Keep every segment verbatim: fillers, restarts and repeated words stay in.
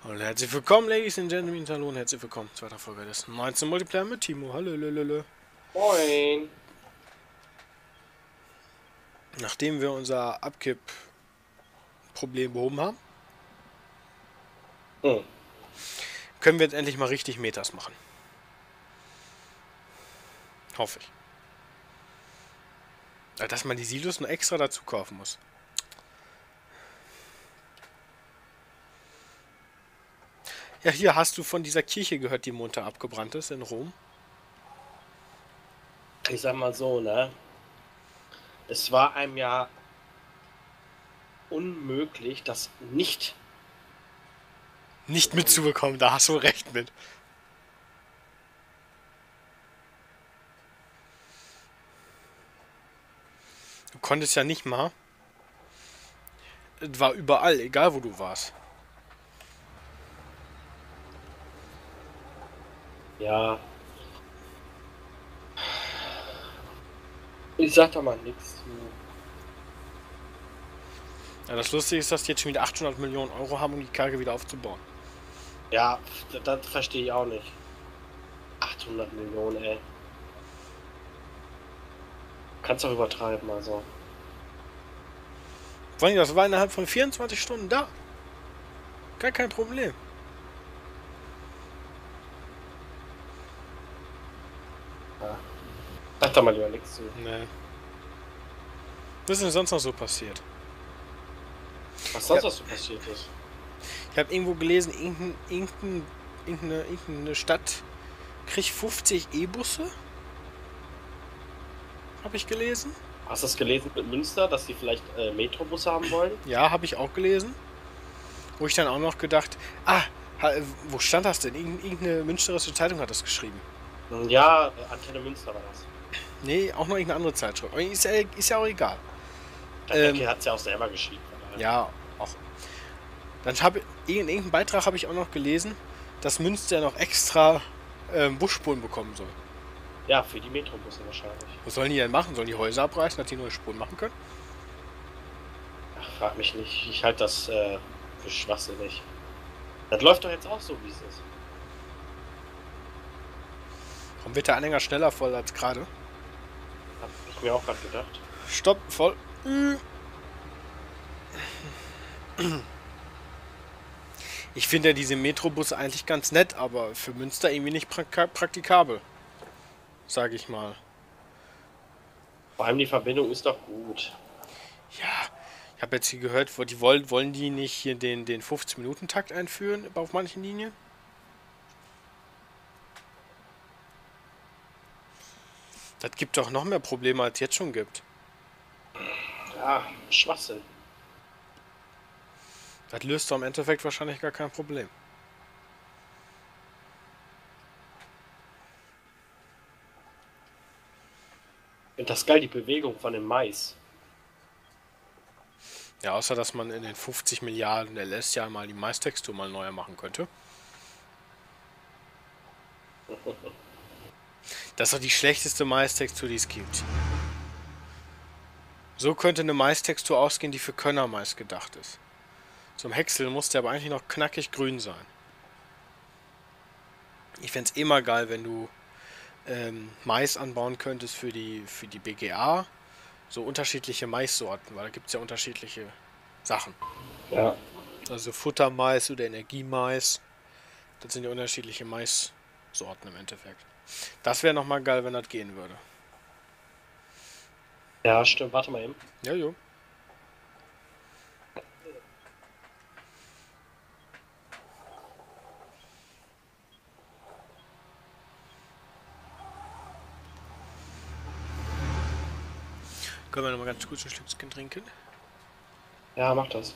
Und herzlich willkommen, Ladies and Gentlemen, hallo und herzlich willkommen. Zweiter Folge des neunzehn Multiplayer mit Timo. Hallo, lölölö. Moin. Nachdem wir unser Abkipp-Problem behoben haben, Hm. können wir jetzt endlich mal richtig Metas machen. Hoffe ich. Ja, dass man die Silos nur extra dazu kaufen muss. Ja, hier hast du von dieser Kirche gehört, die munter abgebrannt ist in Rom. Ich sag mal so, ne? Es war einem ja unmöglich, das nicht. Nicht mitzubekommen, da hast du recht mit. Du konntest ja nicht mal. Es war überall, egal wo du warst. Ja. Ich sag da mal nichts zu. Ja, das Lustige ist, dass die jetzt schon wieder achthundert Millionen Euro haben, um die Karre wieder aufzubauen. Ja, das, das verstehe ich auch nicht. achthundert Millionen, ey. Kannst doch übertreiben, also. Vor allem, das war innerhalb von vierundzwanzig Stunden da. Gar kein Problem. Ja. Sag da mal lieber nichts zu. Nee. Was ist denn sonst noch so passiert? Was sonst Ja. was so passiert ist. Ich habe irgendwo gelesen, irgendein, irgendein, irgendeine, irgendeine Stadt kriegt fünfzig E-Busse. Habe ich gelesen. Hast du das gelesen mit Münster, dass die vielleicht äh, Metrobusse haben wollen? Ja, habe ich auch gelesen. Wo ich dann auch noch gedacht, ah, wo stand das denn? Irgendeine Münsterische Zeitung hat das geschrieben. Ja, Antenne Münster war das. Nee, auch noch irgendeine andere Zeitschrift. Aber ist ja, ist ja auch egal. Der Ähm, hat es ja auch selber geschrieben. Ja, auch. Dann habe in irgendeinem Beitrag habe ich auch noch gelesen, dass Münster noch extra ähm, Busspuren bekommen soll. Ja, für die Metrobusse wahrscheinlich. Was sollen die denn machen? Sollen die Häuser abreißen, dass die neue Spuren machen können? Ach, frag mich nicht. Ich halte das äh, für schwachsinnig. Das läuft doch jetzt auch so, wie es ist. Warum wird der Anhänger schneller voll als gerade? Hab ich mir auch gerade gedacht. Stopp, voll. Ich finde ja diese Metrobusse eigentlich ganz nett, aber für Münster irgendwie nicht pra- praktikabel. Sag ich mal. Vor allem die Verbindung ist doch gut. Ja, ich habe jetzt hier gehört, wo die wollen, wollen die nicht hier den, den fünfzig-Minuten-Takt einführen auf manchen Linien? Das gibt doch noch mehr Probleme, als es jetzt schon gibt. Ja, Schwachsinn. Das löst doch im Endeffekt wahrscheinlich gar kein Problem. Und das ist geil, die Bewegung von dem Mais. Ja, außer dass man in den fünfzig Milliarden L S ja mal die Mais-Textur mal neuer machen könnte. Das ist doch die schlechteste Mais-Textur, die es gibt. So könnte eine Mais-Textur ausgehen, die für Könner-Mais gedacht ist. Zum Häcksel muss der aber eigentlich noch knackig grün sein. Ich fände es immer geil, wenn du ähm, Mais anbauen könntest für die, für die B G A. So unterschiedliche Maissorten, weil da gibt es ja unterschiedliche Sachen. Ja. Also Futtermais oder Energiemais. Das sind ja unterschiedliche Maissorten im Endeffekt. Das wäre nochmal geil, wenn das gehen würde. Ja, stimmt. Warte mal eben. Ja, jo. Können wir nochmal ganz kurz ein Schlückchen trinken? Ja, mach das.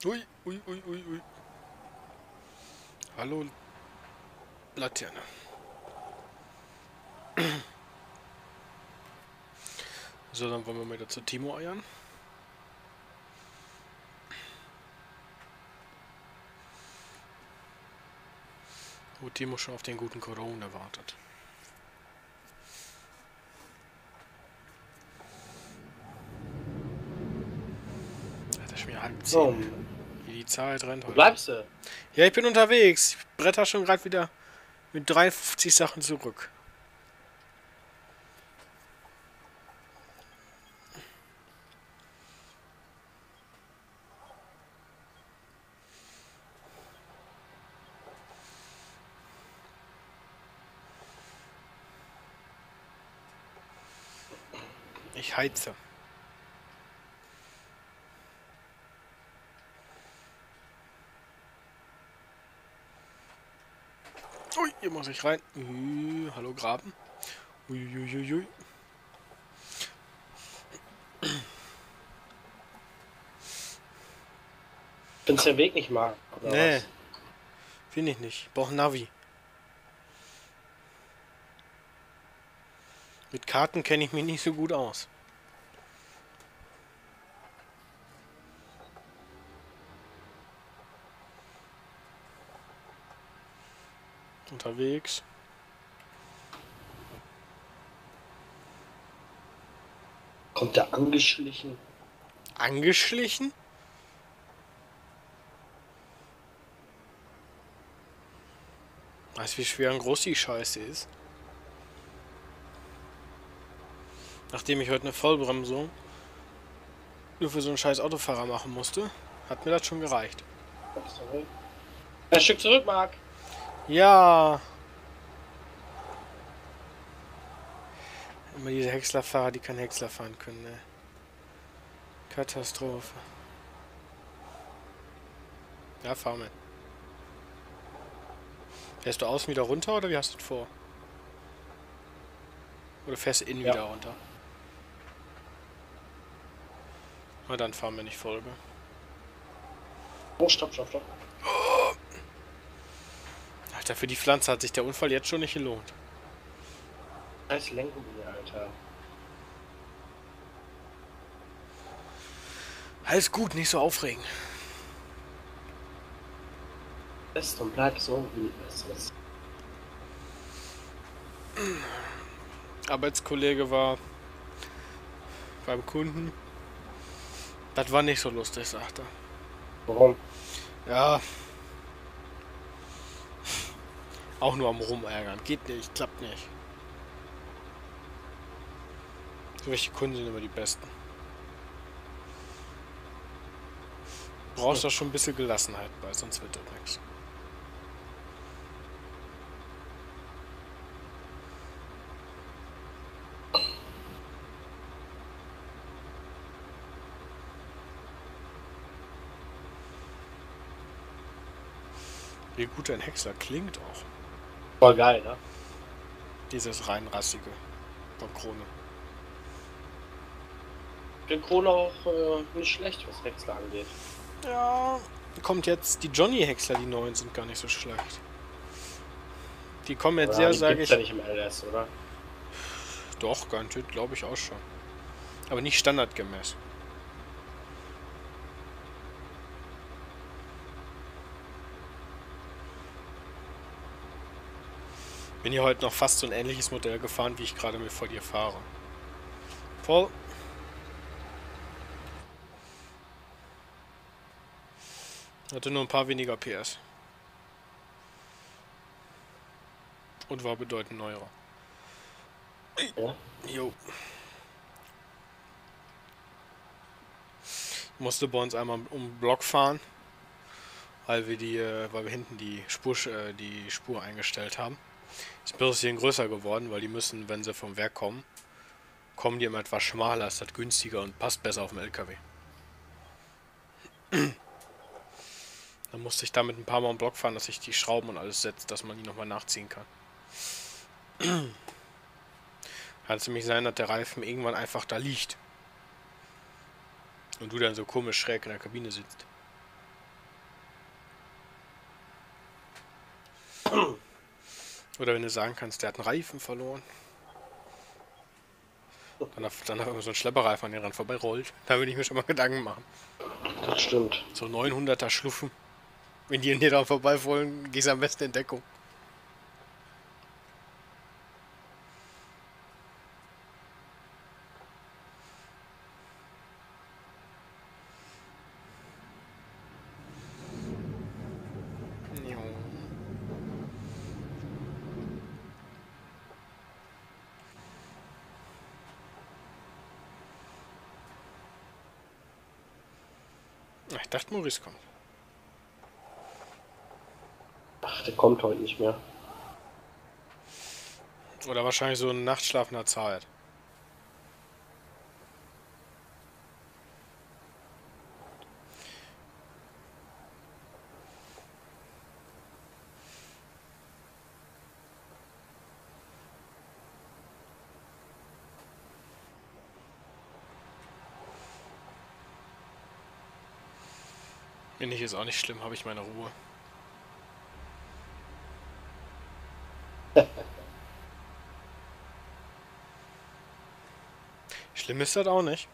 Ui, ui, ui, ui, ui. Hallo, Laterne. So, dann wollen wir wieder zu Timo eiern. Wo Timo schon auf den guten Corona wartet. Das ist mir halb zehn. So, Wie die Zeit rennt wo heute. bleibst du? Ja, ich bin unterwegs. Ich bretter schon gerade wieder mit dreiundfünfzig Sachen zurück. Ich heize. Ui, hier muss ich rein. Ui, hallo Graben. Uiuiui. Findest du den Weg nicht mal? Oder Nee, was? finde ich nicht. Ich brauche Navi. Mit Karten kenne ich mich nicht so gut aus. Unterwegs. Kommt der angeschlichen? Angeschlichen? Weißt du, wie schwer und groß die Scheiße ist? Nachdem ich heute eine Vollbremsung nur für so einen scheiß Autofahrer machen musste, hat mir das schon gereicht. Sorry. Ein Stück zurück, Marc. Ja. Immer diese Häckslerfahrer, die kein Häcksler fahren können, ne? Katastrophe. Ja, fahr mit. Fährst du außen wieder runter oder wie hast du das vor? Oder fährst du innen Ja. wieder runter? Na dann fahren wir nicht Folge. Oh, stopp, stopp, stopp. Alter, für die Pflanze hat sich der Unfall jetzt schon nicht gelohnt. Scheiß Lenkung hier, Alter. Alles gut, nicht so aufregen. Best und bleib so wie es ist. Arbeitskollege war beim Kunden. Das war nicht so lustig, sagte er. Warum? Ja. Auch nur am Rumärgern. Geht nicht, klappt nicht. Solche Kunden sind immer die besten. Du brauchst da schon ein bisschen Gelassenheit bei, sonst wird das nichts. Wie gut ein Häcksler klingt auch. Voll geil, ne? Dieses reinrassige von Krone. Den Krone auch äh, nicht schlecht, was Häcksler angeht. Ja, kommt jetzt die Johnny-Häcksler, die neuen sind gar nicht so schlecht. Die kommen jetzt sehr, die sage gibt's ich. ja nicht im L S, oder? Doch, garantiert, glaube ich auch schon. Aber nicht standardgemäß. Bin hier heute noch fast so ein ähnliches Modell gefahren, wie ich gerade mit vor dir fahre. Voll. Hatte nur ein paar weniger P S. Und war bedeutend neuer. Ja. Jo. Musste bei uns einmal um den Block fahren, weil wir die, äh, weil wir hinten die Spur, äh, die Spur eingestellt haben. Ist ein bisschen größer geworden, weil die müssen, wenn sie vom Werk kommen, kommen die immer etwas schmaler, ist das günstiger und passt besser auf dem L K W. Dann musste ich damit ein paar Mal um den Block fahren, dass sich die Schrauben und alles setzt, dass man die nochmal nachziehen kann. Kann es nämlich sein, dass der Reifen irgendwann einfach da liegt. Und du dann so komisch schräg in der Kabine sitzt. Oder wenn du sagen kannst, der hat einen Reifen verloren. Dann hat dann hat so ein Schlepperreifen an den Rand vorbei rollt. Da würde ich mir schon mal Gedanken machen. Das stimmt. So neunhunderter Schluffen. Wenn die in dir da vorbei wollen, gehst du am besten in Deckung. Jo. Ich dachte, Maurice kommt. Ach, der kommt heute nicht mehr. Oder wahrscheinlich so ein Nachtschlaf in der Zeit. Bin ich jetzt auch nicht schlimm, habe ich meine Ruhe. Schlimm ist das auch nicht.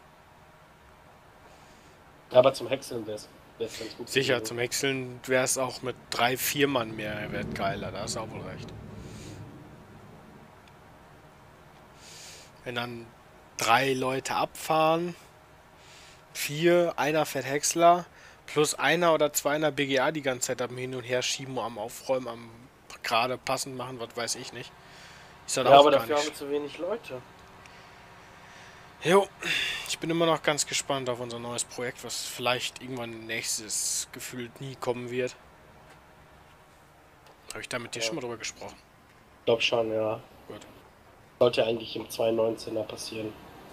Aber zum Häckseln wäre es ganz gut. Sicher, gewesen. zum Häckseln wäre es auch mit drei, vier Mann mehr wert geiler, da hast du auch wohl recht. Wenn dann drei Leute abfahren, vier, einer fährt Häcksler, plus einer oder zwei in der B G A die ganze Zeit am Hin- und Herschieben, am Aufräumen, am gerade passend machen, was weiß ich nicht. Ist das Ja, auch aber gar dafür haben nicht. wir zu wenig Leute. Jo, ich bin immer noch ganz gespannt auf unser neues Projekt, was vielleicht irgendwann nächstes gefühlt nie kommen wird. Habe ich da mit dir Ja. schon mal drüber gesprochen? Ich glaube schon, ja. Gut. Sollte eigentlich im zwei neunzehner passieren.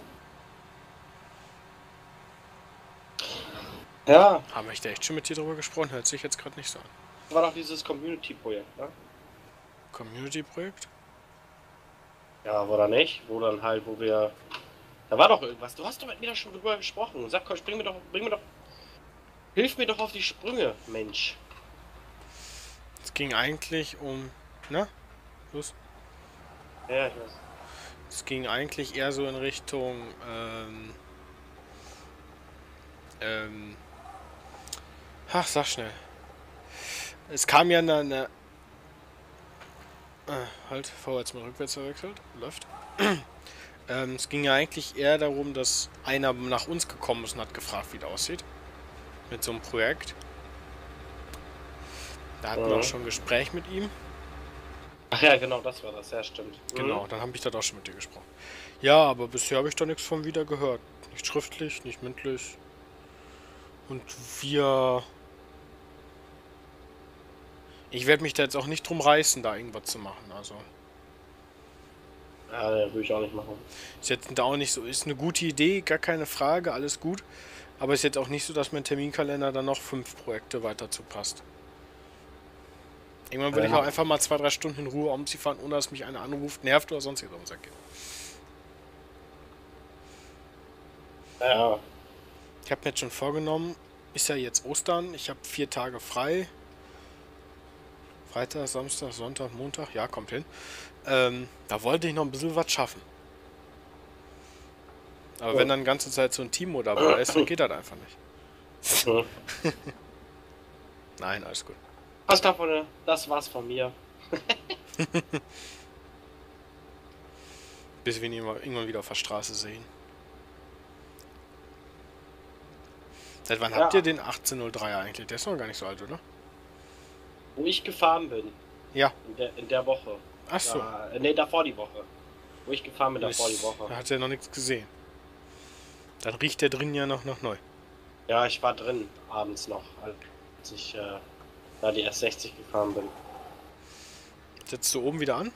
Ja, Haben wir da echt schon mit dir drüber gesprochen? Hört sich jetzt gerade nicht so an. das war doch dieses Community-Projekt, ne? Community-Projekt? Ja, oder nicht? Wo dann halt, wo wir... Da war doch irgendwas. Du hast doch mit mir da schon drüber gesprochen. Sag, komm, bring mir doch, bring mir doch... Hilf mir doch auf die Sprünge, Mensch. Es ging eigentlich um... Na? Los. Ja, ich weiß. Es ging eigentlich eher so in Richtung... Ähm... Ähm... Ach, sag schnell. Es kam ja eine... eine äh, halt, vorwärts mal rückwärts verwechselt. Läuft. ähm, es ging ja eigentlich eher darum, dass einer nach uns gekommen ist und hat gefragt, wie das aussieht. Mit so einem Projekt. Da hatten wir Mhm. auch schon ein Gespräch mit ihm. Ach ja, genau, das war das. Ja, stimmt. Genau, Mhm. dann habe ich das auch schon mit dir gesprochen. Ja, aber bisher habe ich da nichts von wieder gehört. Nicht schriftlich, nicht mündlich. Und wir... Ich werde mich da jetzt auch nicht drum reißen, da irgendwas zu machen. Also, Ja, ja, würde ich auch nicht machen. ist jetzt da auch nicht so. Ist eine gute Idee, gar keine Frage, alles gut. Aber ist jetzt auch nicht so, dass mein Terminkalender dann noch fünf Projekte weiter zu passt. Irgendwann will ich Ja. auch einfach mal zwei, drei Stunden in Ruhe um sie fahren, ohne dass mich einer anruft, nervt oder sonst irgendwas geht. Ja, Ich habe mir jetzt schon vorgenommen, ist ja jetzt Ostern, ich habe vier Tage frei. Freitag, Samstag, Sonntag, Montag, ja, kommt hin. Ähm, da wollte ich noch ein bisschen was schaffen. Aber Ja. wenn dann die ganze Zeit so ein Timo dabei ist, dann geht das einfach nicht. Mhm. Nein, alles gut. Was davon, das war's von mir. Bis wir ihn irgendwann wieder auf der Straße sehen. Seit wann Ja. habt ihr den achtzehnhundertdreier eigentlich? Der ist noch gar nicht so alt, oder? Wo ich gefahren bin. Ja. In der, in der Woche. Ach so. Da, äh, nee, davor die Woche. Wo ich gefahren bin, Da davor die ist- Woche. Da hat er noch nichts gesehen. Dann riecht der drin ja noch, noch neu. Ja, ich war drin abends noch, als ich äh, da die S sechzig gefahren bin. Setzt du oben wieder an?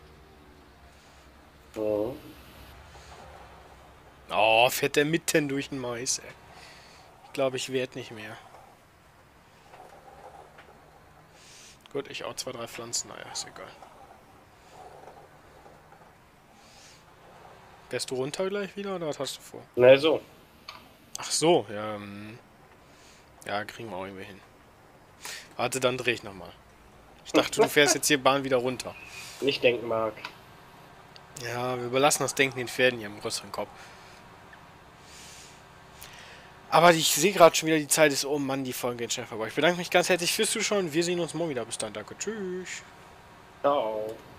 Mhm. Oh, fährt der mitten durch den Mais, ey. Ich glaube, ich werde nicht mehr. Gut, ich auch zwei, drei Pflanzen. Naja, ist egal. Wärst du runter gleich wieder oder was hast du vor? Ne, so. Ach so, ja. ähm, Ja, kriegen wir auch irgendwie hin. Warte, dann drehe ich nochmal. Ich dachte, du fährst jetzt hier Bahn wieder runter. Nicht denken, Marc. Ja, wir überlassen das Denken den Pferden hier im größeren Kopf. Aber ich sehe gerade schon wieder, die Zeit ist, oh Mann, die Folgen gehen schnell vorbei. Ich bedanke mich ganz herzlich fürs Zuschauen. Wir sehen uns morgen wieder. Bis dann, danke, tschüss. Ciao.